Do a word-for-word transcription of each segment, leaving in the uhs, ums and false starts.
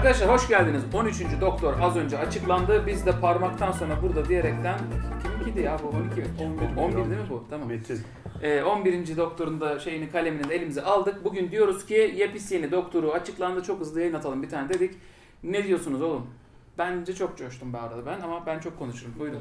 Arkadaşlar hoş geldiniz. on üçüncü Doktor az önce açıklandı. Biz de parmaktan sonra burada diyerekten kiminki ya bu on iki on bir değil mi bu? Tamam. Ee, on birinci Doktor'un da şeyini kalemini de elimize aldık. Bugün diyoruz ki yepyeni Doktor'u açıklandı. Çok hızlı yayın atalım bir tane dedik. Ne diyorsunuz oğlum? Bence çok coştum bu arada ben ama ben çok konuşurum. Buyurun.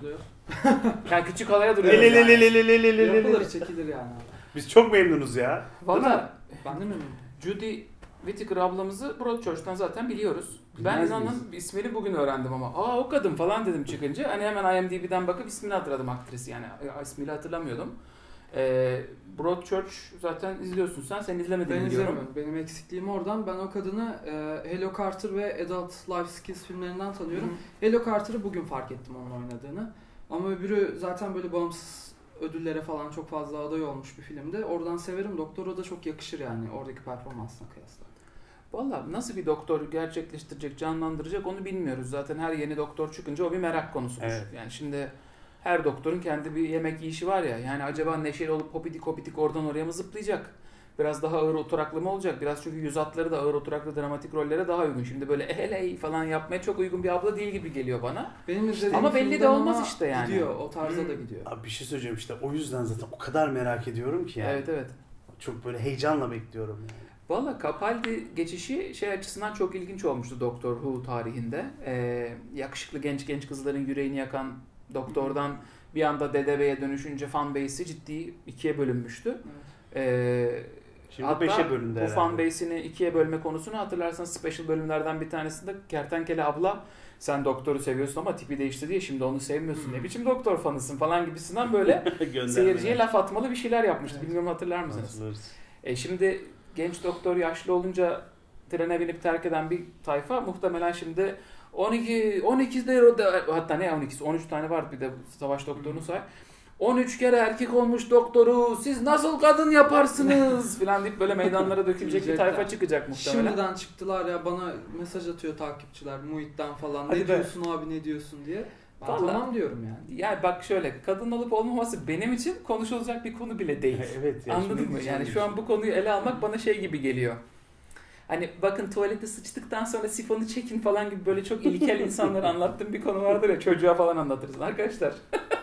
Yani küçük halaya duruyoruz yani. Yapılır, çekilir yani. Biz çok memnunuz ya. Valla Ben de memnunum. Judy Whittaker ablamızı Broadchurch'tan zaten biliyoruz. Ben Bilmez inanın miyiz? ismini bugün öğrendim ama aa o kadın falan dedim çıkınca. Hani hemen I M D B'den bakıp ismini hatırladım aktrisi yani. İsmini hatırlamıyordum. Ee, Broadchurch zaten izliyorsun sen. Sen izlemedin Ben biliyorum. izlemiyorum. Benim eksikliğim oradan. Ben o kadını e, Hello Carter ve Adult Life Skills filmlerinden tanıyorum. Hı. Hello Carter'ı bugün fark ettim onun oynadığını. Ama öbürü zaten böyle bağımsız ödüllere falan çok fazla aday olmuş bir filmdi. Oradan severim. Doktor'a da çok yakışır yani oradaki performansına kıyasla. Valla nasıl bir doktor gerçekleştirecek, canlandıracak onu bilmiyoruz. Zaten her yeni doktor çıkınca o bir merak konusudur. Evet. Yani şimdi her doktorun kendi bir yemek yiyişi var ya. Yani acaba neşeli olup hopidik hopidik oradan oraya mı zıplayacak? Biraz daha ağır oturaklı mı olacak? Biraz çünkü yüz hatları da ağır oturaklı dramatik rollere daha uygun. Şimdi böyle eheley falan yapmaya çok uygun bir abla değil gibi geliyor bana. Benim izlediğim ama belli de olmaz işte yani. Gidiyor, o tarza hmm. da gidiyor. Abi bir şey söyleyeceğim işte o yüzden zaten o kadar merak ediyorum ki yani. Evet evet. Çok böyle heyecanla bekliyorum yani. Valla Capaldi geçişi şey açısından çok ilginç olmuştu Doctor Who tarihinde. Ee, yakışıklı genç genç kızların yüreğini yakan doktordan bir anda Dedebey'e dönüşünce fanbase'i ciddi ikiye bölünmüştü. Evet. Ee, Şimdi hatta beşe bölündü bu herhalde. fanbase'ini ikiye bölme konusunu hatırlarsanız special bölümlerden bir tanesinde Kertenkele abla sen doktoru seviyorsun ama tipi değişti diye şimdi onu sevmiyorsun. Hmm. Ne biçim doktor fanısın falan gibisinden böyle seyirciye laf atmalı bir şeyler yapmıştı. Evet. Bilmiyorum hatırlar mısınız? E şimdi genç doktor yaşlı olunca trene binip terk eden bir tayfa muhtemelen şimdi on iki on ikide hatta ne on ikisi on üç tane var bir de savaş doktorunu say. on üç kere erkek olmuş doktoru siz nasıl kadın yaparsınız falan deyip böyle meydanlara dökülecek bir tayfa çıkacak muhtemelen. Şimdiden çıktılar ya bana mesaj atıyor takipçiler Muhit'ten falan. Hadi ne be. diyorsun abi ne diyorsun diye. Ben Vallahi, tamam diyorum yani. Yani bak şöyle kadın olup olmaması benim için konuşulacak bir konu bile değil. Evet. Ya, anladın mı? Yani şu an bu konuyu ele almak bana şey gibi geliyor. Hani bakın tuvalete sıçtıktan sonra sifonu çekin falan gibi böyle çok ilkel insanlara anlattığım bir konu vardır ya çocuğa falan anlatırız arkadaşlar.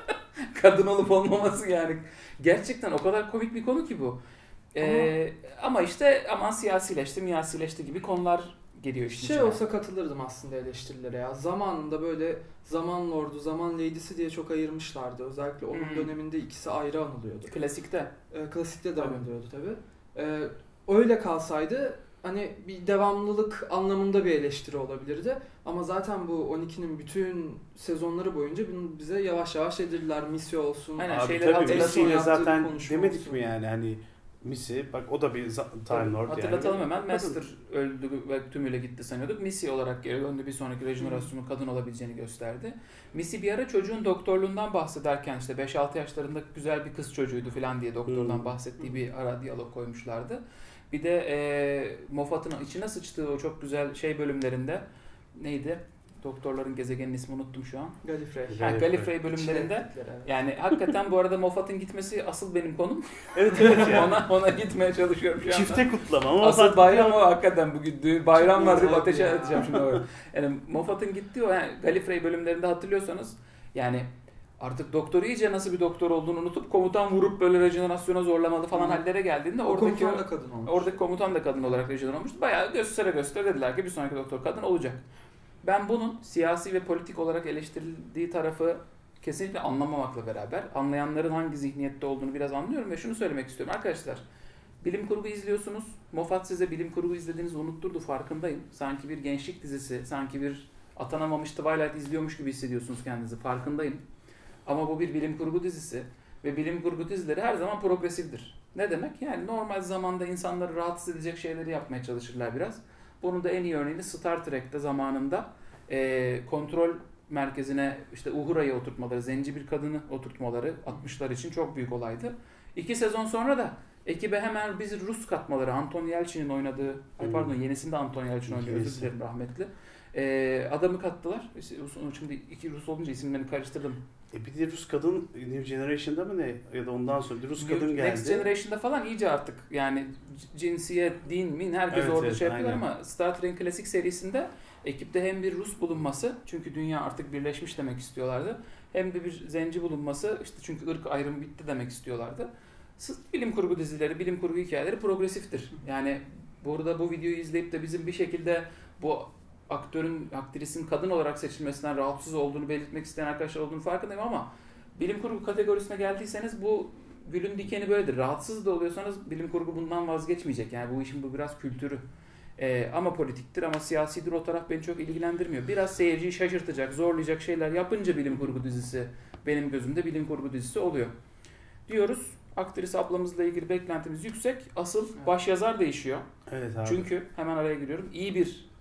Kadın olup olmaması yani. Gerçekten o kadar komik bir konu ki bu. Ee, ama, ama işte aman siyasileşti, miyasileşti gibi konular geliyor işte. Şey olsa katılırdım aslında eleştirilere ya. Zamanında böyle Zaman Lord'u, Zaman Lady'si diye çok ayırmışlardı. Özellikle onun hmm. döneminde ikisi ayrı anılıyordu. Klasikte. Ee, klasikte de anılıyordu tabii. Ee, öyle kalsaydı hani bir devamlılık anlamında bir eleştiri olabilirdi. Ama zaten bu on ikinin bütün sezonları boyunca bunu bize yavaş yavaş yedirdiler. Missy olsun. Aynen, abi tabii Missy'yle zaten demedik olsun. mi yani hani Missy bak o da bir Time Lord yani. Hatırlatalım hemen. Master öldü ve tümüyle gitti sanıyorduk. Missy olarak geri döndü. Bir sonraki rejenerasyonun kadın olabileceğini gösterdi. Missy bir ara çocuğun doktorluğundan bahsederken işte beş altı yaşlarında güzel bir kız çocuğuydu falan diye doktordan hmm. bahsettiği bir ara diyalog koymuşlardı. Bir de e, Moffat'ın içine sıçtığı o çok güzel şey bölümlerinde neydi? Doktorların gezegenin ismini unuttum şu an. Gallifrey. Ha, Gallifrey bölümlerinde. Yani hakikaten bu arada Moffat'ın gitmesi asıl benim konum. Evet evet ya. ona ona gitmeye çalışıyorum şu anda. Çifte kutlama ama asıl bayram o hakikaten bugün. Bayram var deyip ateşe atacağım şimdi o. Yani Moffat'ın gittiği o yani Gallifrey bölümlerinde hatırlıyorsanız yani artık doktor iyice nasıl bir doktor olduğunu unutup komutan vurup böyle rejenerasyona zorlamalı falan hmm. hallere geldiğinde o oradaki komutan da kadın olmuş. Oradaki komutan da kadın olarak rejener olmuştu. Bayağı göstere göstere dediler ki bir sonraki doktor kadın olacak. Ben bunun siyasi ve politik olarak eleştirildiği tarafı kesinlikle anlamamakla beraber anlayanların hangi zihniyette olduğunu biraz anlıyorum ve şunu söylemek istiyorum arkadaşlar. Bilim kurgu izliyorsunuz. Moffat size bilim kurgu izlediğinizi unutturdu farkındayım. Sanki bir gençlik dizisi, sanki bir atanamamış Twilight izliyormuş gibi hissediyorsunuz kendinizi farkındayım. Ama bu bir bilim kurgu dizisi ve bilim kurgu dizileri her zaman progresiftir. Ne demek? Yani normal zamanda insanları rahatsız edecek şeyleri yapmaya çalışırlar biraz. Bunun da en iyi örneğini Star Trek'te zamanında e, kontrol merkezine işte Uhura'yı oturtmaları, zenci bir kadını oturtmaları altmışlar için çok büyük olaydı. İki sezon sonra da ekibe hemen biz Rus katmaları, Anton Yelchin'in oynadığı, hmm. ay pardon yenisinde Anton Yelchin oynuyor, özür dilerim rahmetli. E, adamı kattılar. Şimdi iki Rus olunca isimlerini karıştırdım. E bir de Rus kadın New Generation'da mı ne ya da ondan sonra Rus New, kadın geldi. Next Generation'da falan iyice artık yani cinsiyet, din, min herkes evet, orada evet, şey yapıyorlar aynen. ama Star Trek'in klasik serisinde ekipte hem bir Rus bulunması, çünkü dünya artık birleşmiş demek istiyorlardı. Hem de bir zenci bulunması, işte çünkü ırk ayrımı bitti demek istiyorlardı. Bilim kurgu dizileri, bilim kurgu hikayeleri progresiftir. Yani burada bu videoyu izleyip de bizim bir şekilde bu aktörün, aktrisin kadın olarak seçilmesinden rahatsız olduğunu belirtmek isteyen arkadaşlar olduğunu farkındayım ama bilim kurgu kategorisine geldiyseniz bu gülün dikeni böyledir. Rahatsız da oluyorsanız bilim kurgu bundan vazgeçmeyecek. Yani bu işin bu biraz kültürü. Ee, ama politiktir ama siyasidir, o taraf beni çok ilgilendirmiyor. Biraz seyirciyi şaşırtacak, zorlayacak şeyler yapınca bilim kurgu dizisi benim gözümde bilim kurgu dizisi oluyor. Diyoruz. Aktris ablamızla ilgili beklentimiz yüksek. Asıl evet. başyazar değişiyor. Evet abi. Çünkü hemen araya giriyorum. İyi bir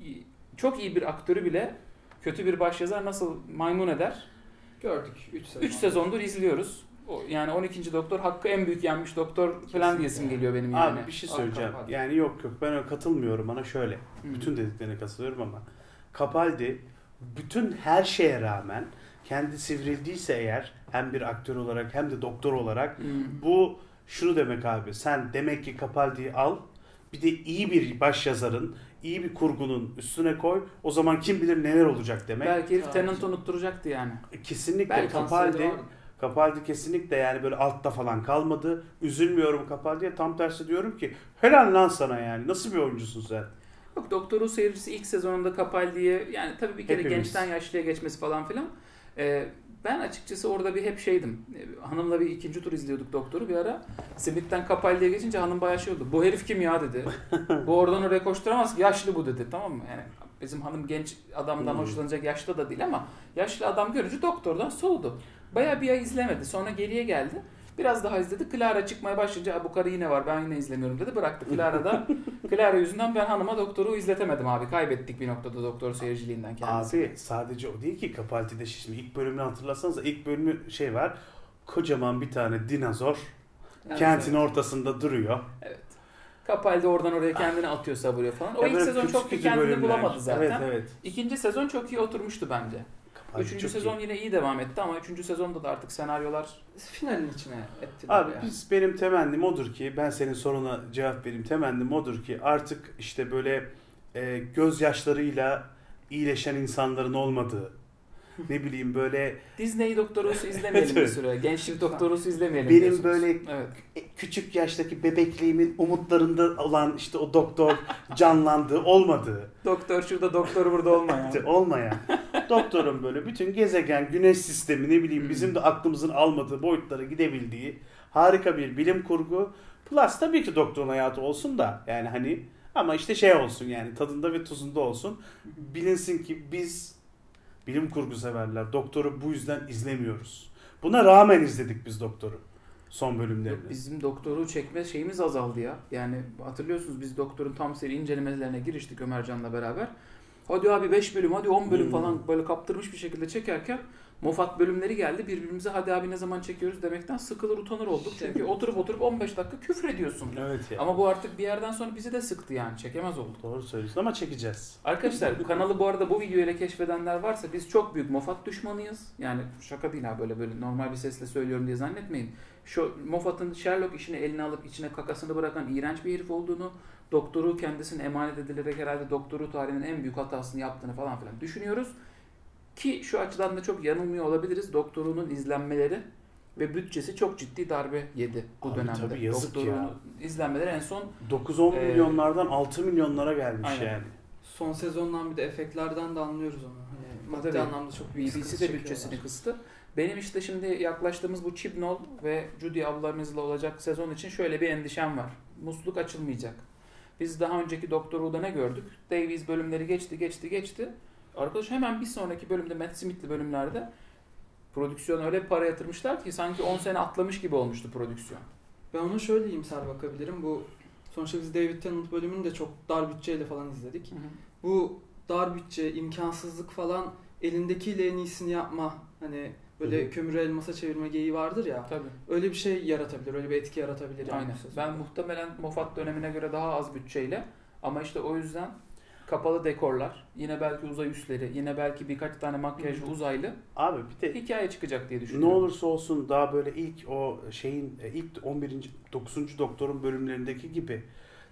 çok iyi bir aktörü bile kötü bir başyazar nasıl maymun eder? Gördük. üç sezon. üç sezondur izliyoruz. O, yani on ikinci doktor hakkı en büyük yenmiş doktor falan diyesim geliyor benim yani. Abi bir şey söyleyeceğim. Yani yok yok ben öyle katılmıyorum bana şöyle. Hmm. Bütün dediklerine katılıyorum ama Capaldi bütün her şeye rağmen kendi sivrildiyse eğer hem bir aktör olarak hem de doktor olarak hmm. bu şunu demek abi. Sen demek ki Capaldi'yi al, bir de iyi bir başyazarın, iyi bir kurgunun üstüne koy. O zaman kim bilir neler olacak demek. Belki herif Tennant'ı unutturacaktı yani. Kesinlikle Capaldi Capaldi kesinlikle yani böyle altta falan kalmadı. Üzülmüyorum Capaldi'ye. Tam tersi diyorum ki helal lan sana yani. Nasıl bir oyuncusun sen? Yok, Doktor Who seyircisi ilk sezonunda Capaldi'ye yani tabii bir kere Hepimiz. gençten yaşlıya geçmesi falan filan. Ee, ben açıkçası orada bir hep şeydim. Hanımla bir ikinci tur izliyorduk Doktor'u bir ara. Smith'ten Capaldi'ye geçince hanım bayağı şey oldu. Bu herif kim ya dedi. Bu oradan oraya koşturamaz ki. Yaşlı bu dedi. Tamam mı? Yani bizim hanım genç adamdan hoşlanacak yaşlı da değil ama yaşlı adam görünce Doktor'dan soğudu. Bayağı bir ay izlemedi. Sonra geriye geldi. Biraz daha izledi. Clara çıkmaya başlayınca bu karı yine var ben yine izlemiyorum dedi. Bıraktı. Clara'da Clara yüzünden ben hanıma Doktor'u izletemedim abi. Kaybettik bir noktada Doktor seyirciliğinden kendisi. Abi sadece o değil ki Capaldi'de şimdi ilk bölümünü hatırlarsanız ilk bölümü şey var. Kocaman bir tane dinozor evet, kentin evet. ortasında duruyor. Evet. Capaldi oradan oraya kendini atıyor savuruyor falan. O ya ilk sezon çok bir kendini bölümler. bulamadı zaten. Evet, evet. İkinci sezon çok iyi oturmuştu bence. Capaldi Üçüncü sezon iyi. yine iyi devam etti ama üçüncü sezonda da artık senaryolar finalin içine ettiler. Abi yani. biz benim temennim odur ki ben senin soruna cevap vereyim. Temennim odur ki artık işte böyle e, gözyaşlarıyla iyileşen insanların olmadığı ne bileyim böyle Disney Doktor Who'su izlemeyelim bir süre. Gençlik Doktor Who'su izlemeyelim. Benim diyorsunuz. böyle evet. küçük yaştaki bebekliğimin umutlarında olan işte o doktor canlandığı olmadığı. Doktor şurada doktor burada olmayan. olmayan. Doktorun böyle bütün gezegen, güneş sistemi ne bileyim bizim de aklımızın almadığı boyutlara gidebildiği harika bir bilim kurgu. Plus tabii ki doktorun hayatı olsun da yani hani ama işte şey olsun yani tadında ve tuzunda olsun. Bilinsin ki biz bilim kurgu severler. Doktoru bu yüzden izlemiyoruz. Buna rağmen izledik biz Doktor'u. Son bölümlerini. Yok, bizim Doktor'u çekme şeyimiz azaldı ya. Yani hatırlıyorsunuz biz Doktor'un tam seri incelemelerine giriştik Ömercan'la beraber. Hadi abi beş bölüm, hadi on bölüm hmm. falan böyle kaptırmış bir şekilde çekerken Moffat bölümleri geldi. Birbirimize hadi abi ne zaman çekiyoruz demekten sıkılır utanır olduk. Çünkü oturup oturup on beş dakika küfür ediyorsun. Evet ya. Ama bu artık bir yerden sonra bizi de sıktı yani. Çekemez olduk. Doğru söylüyorsun ama çekeceğiz. Arkadaşlar bu kanalı bu arada bu videoyla keşfedenler varsa biz çok büyük Moffat düşmanıyız. Yani şaka değil ha böyle böyle normal bir sesle söylüyorum diye zannetmeyin. Şu Moffat'ın Sherlock işini eline alıp içine kakasını bırakan iğrenç bir herif olduğunu, doktoru kendisine emanet edilerek herhalde doktoru tarihinin en büyük hatasını yaptığını falan filan düşünüyoruz. Ki şu açıdan da çok yanılmıyor olabiliriz. Doktorunun izlenmeleri ve bütçesi çok ciddi darbe yedi bu Abi dönemde. Tabii yazık Doktorunun ya. izlenmeleri en son dokuz on e, milyonlardan altı milyonlara gelmiş aynen. yani. Son sezondan bir de efektlerden de anlıyoruz onu. Hani maddi anlamda çok büyük B B C de bütçesini kıstı. Benim işte şimdi yaklaştığımız bu Chibnall ve Judy ablamızla olacak sezon için şöyle bir endişem var. Musluk açılmayacak. Biz daha önceki Doktor Who'da ne gördük? Davies bölümleri geçti, geçti, geçti. Arkadaş hemen bir sonraki bölümde Matt Smith'li bölümlerde prodüksiyona öyle bir para yatırmışlar ki sanki on sene atlamış gibi olmuştu prodüksiyon. Ben ona şöyle iyimser bakabilirim. Bu sonuçta biz David Tennant bölümünü de çok dar bütçeyle falan izledik. Hı hı. Bu dar bütçe, imkansızlık falan elindekiyle en iyisini yapma. Hani böyle hı hı. kömürü elmasa çevirme geyiği vardır ya. Tabii. Öyle bir şey yaratabilir, öyle bir etki yaratabilir. Yani aynen. Ben muhtemelen Moffat dönemine göre daha az bütçeyle ama işte o yüzden kapalı dekorlar, yine belki uzay üsleri, yine belki birkaç tane makyajlı uzaylı abi bir de hikaye çıkacak diye düşünüyorum. Ne olursa olsun daha böyle ilk o şeyin ilk on birinci dokuzuncu doktorun bölümlerindeki gibi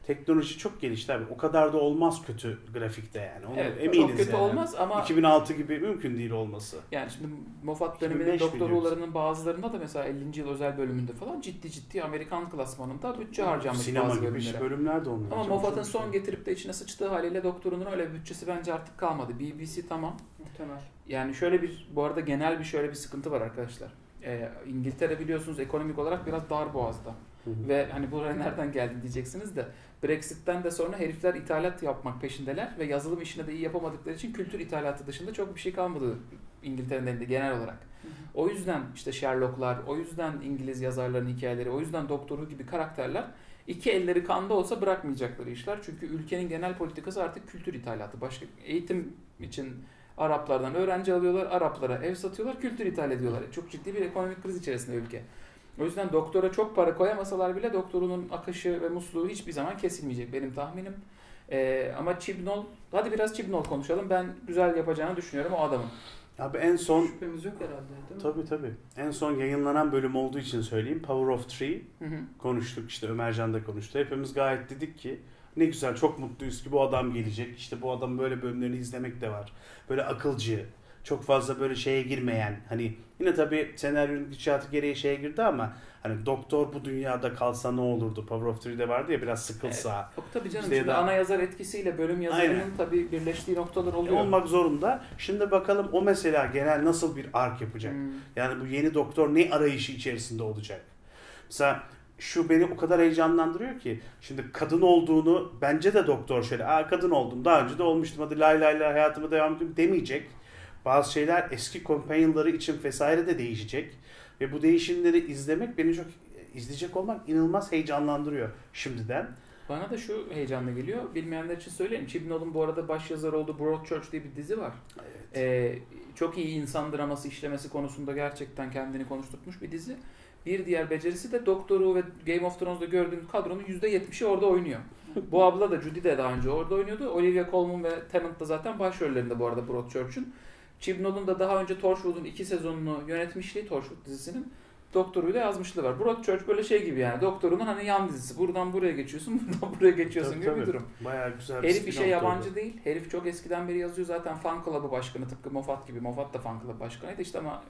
teknoloji çok gelişti abi. O kadar da olmaz kötü grafikte yani. Onu Evet, eminiz çok kötü yani. olmaz ama iki bin altı gibi mümkün değil olması. yani şimdi Moffat döneminin iki bin beş doktor biliyoruz. ruhlarının bazılarında da mesela ellinci yıl özel bölümünde falan ciddi ciddi Amerikan klasmanında bütçe harcanmış Sinema bazı gibi bölümlere. bölümler de onlar. Ama Çok Moffat'ın çok son şey. getirip de içine sıçtığı haliyle doktorunun öyle bir bütçesi bence artık kalmadı. B B C tamam. Muhtemel. Yani şöyle bir, bu arada genel bir şöyle bir sıkıntı var arkadaşlar. Ee, İngiltere biliyorsunuz ekonomik olarak biraz dar boğazda. Hı hı. Ve hani buraya nereden geldi diyeceksiniz de Brexit'ten de sonra herifler ithalat yapmak peşindeler ve yazılım işini de iyi yapamadıkları için kültür ithalatı dışında çok bir şey kalmadı İngiltere'nin elinde genel olarak. Hı hı. O yüzden işte Sherlock'lar, o yüzden İngiliz yazarların hikayeleri, o yüzden Doktor Who gibi karakterler iki elleri kanda olsa bırakmayacakları işler. Çünkü ülkenin genel politikası artık kültür ithalatı. Başka eğitim için Araplardan öğrenci alıyorlar, Araplara ev satıyorlar, kültür ithal ediyorlar. Çok ciddi bir ekonomik kriz içerisinde ülke. O yüzden doktora çok para koyamasalar bile doktorunun akışı ve musluğu hiçbir zaman kesilmeyecek benim tahminim. Ee, ama Chibnall, hadi biraz Chibnall konuşalım. Ben güzel yapacağını düşünüyorum o adamın. Abi en son Şüphemiz yok herhalde değil mi? tabii tabii. En son yayınlanan bölüm olduğu için söyleyeyim. Power of Three Hı hı. konuştuk, işte Ömercan da konuştu. Hepimiz gayet dedik ki ne güzel, çok mutluyuz ki bu adam gelecek. İşte bu adam böyle bölümlerini izlemek de var. Böyle akılcı, çok fazla böyle şeye girmeyen, hani yine tabii senaryonun gidişatı gereği şeye girdi ama hani doktor bu dünyada kalsa ne olurdu? Power of Three'de vardı ya, biraz sıkılsa. Evet. Yok tabii canım. İşte Şimdi ya da- ana yazar etkisiyle bölüm yazarının Aynen. tabii birleştiği noktalar oluyor. olmak zorunda. Şimdi bakalım o mesela genel nasıl bir ark yapacak? Hmm. Yani bu yeni doktor ne arayışı içerisinde olacak? Mesela şu beni o kadar heyecanlandırıyor ki, şimdi kadın olduğunu bence de doktor şöyle, aa kadın oldum, daha önce de olmuştum, hadi lay lay lay hayatıma devam edeyim demeyecek. Bazı şeyler eski companionları için vesaire de değişecek. Ve bu değişimleri izlemek beni çok, izleyecek olmak inanılmaz heyecanlandırıyor şimdiden. Bana da şu heyecanla geliyor. Bilmeyenler için söyleyeyim. Chibnall'ın bu arada başyazarı olduğu Broadchurch diye bir dizi var. Evet. Ee, çok iyi insan draması işlemesi konusunda gerçekten kendini konuşturmuş bir dizi. Bir diğer becerisi de Doktor'u ve Game of Thrones'da gördüğün kadronun yüzde yetmişi orada oynuyor. Bu abla da, Judy de daha önce orada oynuyordu. Olivia Colman ve Tennant da zaten başrollerinde bu arada Broadchurch'un. Chibnall'ın da daha önce Torchwood'un iki sezonunu yönetmişliği, Torchwood dizisinin Doktor'uyla yazmışlığı var. Broadchurch böyle şey gibi yani. Doktor'un hani yan dizisi. Buradan buraya geçiyorsun, buradan buraya geçiyorsun Tabii, gibi tabii. bir durum. Bayağı güzel bir Herif bir şey spin-off yabancı oldu. değil. Herif çok eskiden beri yazıyor. Zaten fan club'ı başkanı, tıpkı Moffat gibi. Moffat da fan club başkanıydı işte ama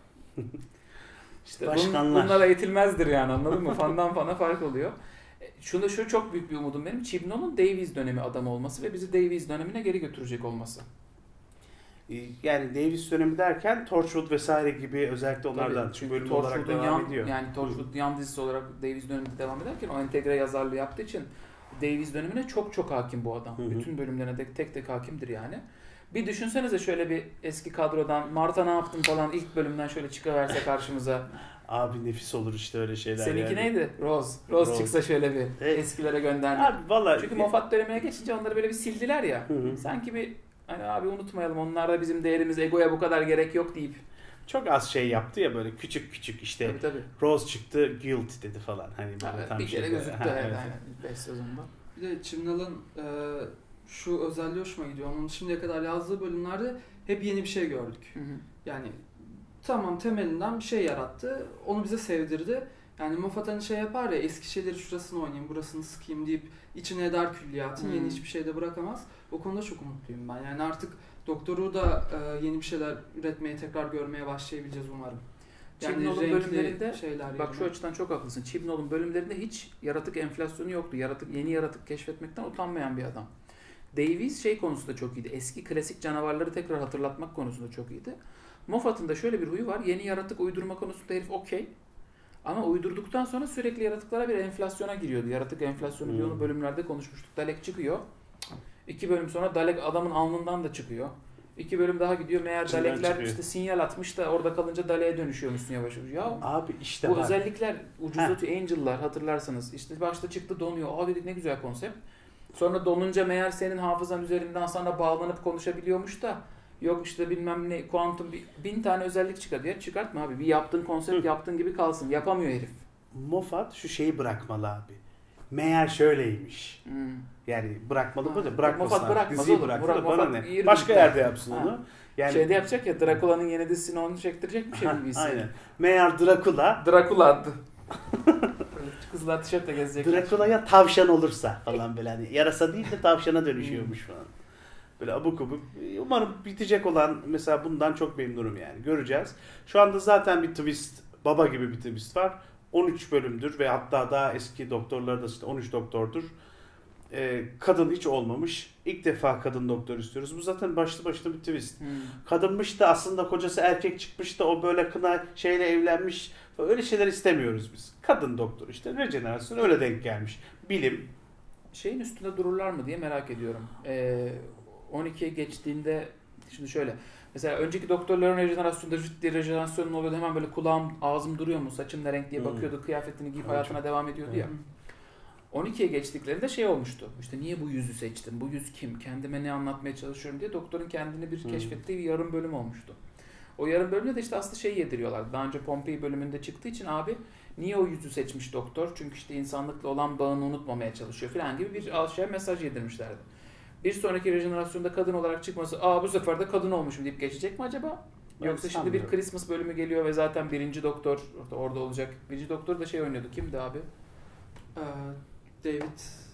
işte bun, Başkanlar. bunlara eğitilmezdir yani, anladın mı? Fandan fana fark oluyor. E, Şunu şu çok büyük bir umudum benim. Chibnall'ın Davies dönemi adamı olması ve bizi Davies dönemine geri götürecek olması. Yani Davis dönemi derken Torchwood vesaire gibi, özellikle onlardan Tabii, çünkü bölüm Torchwood'un olarak devam yan, ediyor. Yani Torchwood yan dizisi olarak Davies döneminde devam ederken o entegre yazarlığı yaptığı için Davies dönemine çok çok hakim bu adam. Hı hı. Bütün bölümlerine de tek tek hakimdir yani. Bir düşünsenize şöyle bir eski kadrodan Marta ne yaptın falan ilk bölümden şöyle çıkıverse karşımıza. Abi nefis olur işte öyle şeyler. Seninki yani. neydi? Rose. Rose. Rose. çıksa şöyle bir Evet. eskilere gönderme. Abi valla. Çünkü Moffat dönemine geçince onları böyle bir sildiler ya. Hı hı. Sanki bir hani abi unutmayalım, onlarda bizim değerimiz, egoya bu kadar gerek yok deyip. Çok az şey yaptı ya, böyle küçük küçük işte Tabii tabii. Rose çıktı, guilt dedi falan. Hani böyle Evet, tam bir kere şeyde- gözüktü Ha, evet, evet. aynen beş sezonda. Bir de Chibnall'ın e, şu özelliği hoşuma gidiyor. Onun şimdiye kadar yazdığı bölümlerde hep yeni bir şey gördük. Hı hı. Yani tamam, temelinden bir şey yarattı. Onu bize sevdirdi. Yani Moffat hani şey yapar ya, eski şeyleri şurasını oynayayım, burasını sıkayım deyip içine eder külliyatın. Hmm. Yeni hiçbir şey de bırakamaz. O konuda çok umutluyum ben. Yani artık Doktor'u da e, yeni bir şeyler üretmeye, tekrar görmeye başlayabileceğiz umarım. Yani Chibnall'ın renkli bölümlerinde şeyler bak şu yerine. açıdan çok haklısın. Chibnall'ın bölümlerinde hiç yaratık enflasyonu yoktu. Yaratık, yeni yaratık keşfetmekten utanmayan bir adam. Davies şey konusunda çok iyiydi. Eski klasik canavarları tekrar hatırlatmak konusunda çok iyiydi. Moffat'ın da şöyle bir huyu var. Yeni yaratık uydurma konusunda herif okey. Ama uydurduktan sonra sürekli yaratıklara bir enflasyona giriyordu. Yaratık enflasyonu diye onu Hmm. bölümlerde konuşmuştuk. Dalek çıkıyor. İki bölüm sonra Dalek adamın alnından da çıkıyor. İki bölüm daha gidiyor. Meğer İçinden Dalekler çıkıyor. işte sinyal atmış da orada kalınca Dalek'e dönüşüyormuşsun yavaş yavaş. Ya Abi işte bu bak. özellikler ucuzluğu Angel'lar hatırlarsanız. İşte başta çıktı donuyor. Aa dedik ne güzel konsept. Sonra donunca meğer senin hafızan üzerinden sana bağlanıp konuşabiliyormuş da yok işte bilmem ne kuantum bin tane özellik çıkar diye çıkartma abi. Bir yaptığın konsept Hı. yaptığın gibi kalsın. Yapamıyor herif. Moffat şu şeyi bırakmalı abi. Meğer şöyleymiş. Hmm. Yani bırakmalı Ha. böyle bırakmasın. Moffat artık. bırakmaz Diziyi oğlum. bıraktı Murat da bana Moffat ne? iyi Başka bir- yerde yapsın Ha. onu. Yani Şeyde yapacak ya, Drakula'nın yeni dizisini onu çektirecek bir şey Ha, B B C. aynen. Meğer Dracula Drakula adlı. kızlar tişörtle gezecek. Drakula'ya tavşan olursa falan böyle hani yarasa değil de tavşana dönüşüyormuş falan. Böyle abuk abuk. Umarım bitecek olan mesela bundan çok memnunum yani. Göreceğiz. Şu anda zaten bir twist, baba gibi bir twist var. on üç bölümdür ve hatta daha eski doktorlar da işte on üç doktordur. Ee, kadın hiç olmamış. İlk defa kadın doktor istiyoruz. Bu zaten başlı başına bir twist. Hmm. Kadınmış da aslında kocası erkek çıkmış da o böyle kına şeyle evlenmiş. Öyle şeyler istemiyoruz biz. Kadın doktor işte. Rejenerasyon öyle denk gelmiş. Bilim. Şeyin üstünde dururlar mı diye merak ediyorum. Ee, on ikiye geçtiğinde şimdi şöyle. Mesela önceki doktorların rejenerasyonda ciddi rejenerasyonun oluyordu. Hemen böyle kulağım, ağzım duruyor mu, saçım ne renk diye bakıyordu. Hmm. Kıyafetini giyip hayatına çok devam ediyordu hmm. ya. on ikiye geçtiklerinde şey olmuştu. İşte niye bu yüzü seçtin? Bu yüz kim? Kendime ne anlatmaya çalışıyorum diye doktorun kendini bir hmm. keşfettiği bir yarım bölüm olmuştu. O yarım bölümde de işte aslında şey yediriyorlar. Daha önce Pompei bölümünde çıktığı için abi niye o yüzü seçmiş doktor? Çünkü işte insanlıkla olan bağını unutmamaya çalışıyor falan gibi bir şey mesaj yedirmişlerdi. Bir sonraki rejenerasyonda kadın olarak çıkması, aa bu sefer de kadın olmuşum deyip geçecek mi acaba? Ben Yoksa şimdi bir Christmas bölümü geliyor ve zaten birinci doktor orada olacak. Birinci doktor da şey oynuyordu. Kimdi abi? Ee, David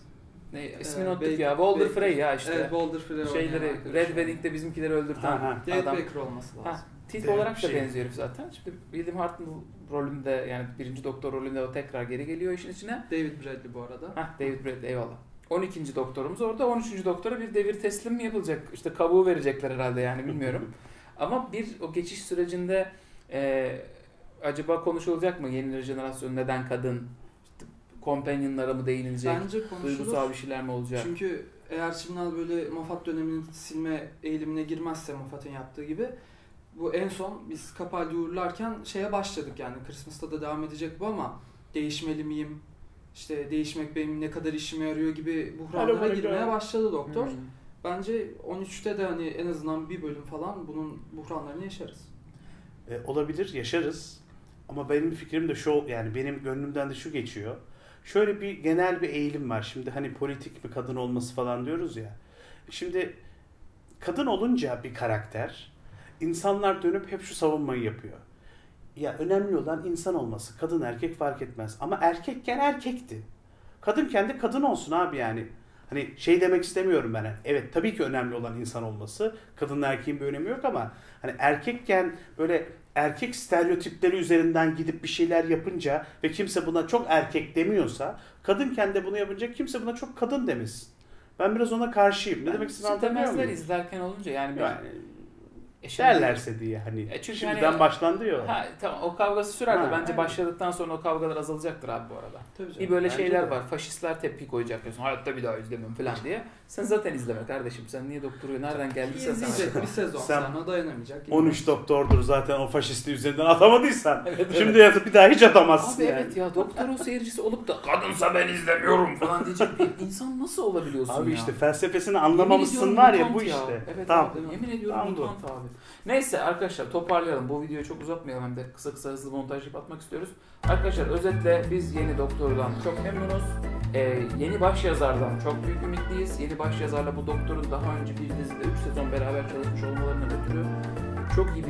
ne ismini ee, unuttuk ya. Walder Frey ya işte. Evet, Walder Frey. Şeyleri Red Wedding'de bizimkileri öldürten ha, David adam. Baker olması lazım. Ha, tip David olarak da şey. benziyor herif zaten. Şimdi William Hartnell rolünde yani birinci doktor rolünde o tekrar geri geliyor işin içine. David Bradley bu arada. Ha, David Bradley eyvallah. on ikinci doktorumuz orada. on üçüncü doktora bir devir teslim mi yapılacak? İşte kabuğu verecekler herhalde yani bilmiyorum. Ama bir o geçiş sürecinde e, acaba konuşulacak mı? Yeni rejenerasyon neden kadın? İşte companion'lara mı değinilecek? Bence konuşulur. Duygusal bir şeyler mi olacak? Çünkü eğer Chibnall böyle Moffat dönemini silme eğilimine girmezse Moffat'ın yaptığı gibi bu en son biz Capaldi uğurlarken şeye başladık yani Christmas'ta da devam edecek bu ama değişmeli miyim? İşte değişmek benim ne kadar işime yarıyor gibi buhranlara girmeye başladı doktor. Hmm. Bence on üçte de hani en azından bir bölüm falan bunun buhranlarını yaşarız. E, olabilir, yaşarız. Ama benim fikrim de şu, yani benim gönlümden de şu geçiyor. Şöyle bir genel bir eğilim var. Şimdi hani politik bir kadın olması falan diyoruz ya. Şimdi kadın olunca bir karakter, insanlar dönüp hep şu savunmayı yapıyor. Ya önemli olan insan olması. Kadın erkek fark etmez. Ama erkekken erkekti. Kadınken de kadın olsun abi yani. Hani şey demek istemiyorum ben. Evet tabii ki önemli olan insan olması. Kadın erkeğin bir önemi yok ama hani erkekken böyle erkek stereotipleri üzerinden gidip bir şeyler yapınca ve kimse buna çok erkek demiyorsa, kadınken de bunu yapınca kimse buna çok kadın demesin. Ben biraz ona karşıyım. Ne ben demek istediğimi anlatabiliyor muyum? izlerken olunca yani, bir... yani E derlerse diye hani e çünkü şimdiden hani, başlandı ya. Ha, tamam o kavgası sürer de bence evet. Başladıktan sonra o kavgalar azalacaktır abi bu arada. Tabii bir böyle şeyler de var. Faşistler tepki koyacak diyorsun. Hayatta bir daha izlemem falan diye. Sen zaten izleme kardeşim. Sen niye doktoru nereden geldiysen sen izleyecek bir sezon sen sonra dayanamayacak. on üç doktordur zaten o faşisti üzerinden atamadıysan. Evet, şimdi evet. Bir daha hiç atamazsın abi yani. Evet ya doktor o seyircisi olup da kadınsa ben izlemiyorum falan diyecek bir insan nasıl olabiliyorsun abi ya? Abi işte felsefesini anlamamışsın var ya bu ya. işte. Evet tamam. Abi, yemin ediyorum mutant abi. Neyse arkadaşlar toparlayalım. Bu videoyu çok uzatmayalım hem de kısa kısa hızlı montaj yapıp atmak istiyoruz. Arkadaşlar özetle biz yeni doktordan çok memnunuz. Ee, yeni başyazardan çok büyük ümitliyiz. Yeni başyazarla bu doktorun daha önce bir dizide üç sezon beraber çalışmış olmalarından ötürü çok iyi bir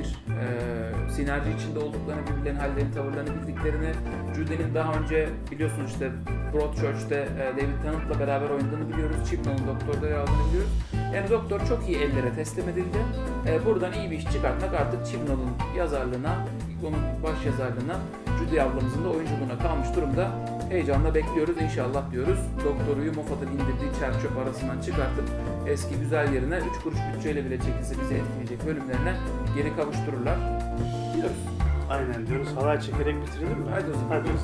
e, sinerji içinde olduklarını, birbirlerinin hallerini, tavırlarını bildiklerini, Judy'nin daha önce biliyorsunuz işte Broadchurch'te e, David Tennant'la beraber oynadığını biliyoruz. Chibnall'ın doktorda yer aldığını biliyoruz. Yani doktor çok iyi ellere teslim edildi. E, buradan iyi bir iş çıkartmak artık Chibnall'ın yazarlığına, onun baş yazarlığına, Judy ablamızın da oyunculuğuna kalmış durumda. Heyecanla bekliyoruz inşallah diyoruz. Doktoruyu Moffat'ın indirdiği çer çöp arasından çıkartıp eski güzel yerine üç kuruş bütçeyle bile çekilse bizi etkileyecek bölümlerine geri kavuştururlar. Diyoruz. Aynen diyoruz. Halay çekerek bitirelim mi? Haydi o zaman. Hadi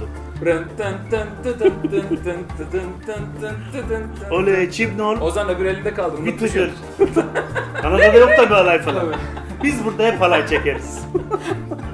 o zaman. Oley Chibnall. Ozan öbür elinde kaldı. Bir tıkır. Kanada'da yok tabii halay falan. Biz burada hep halay çekeriz.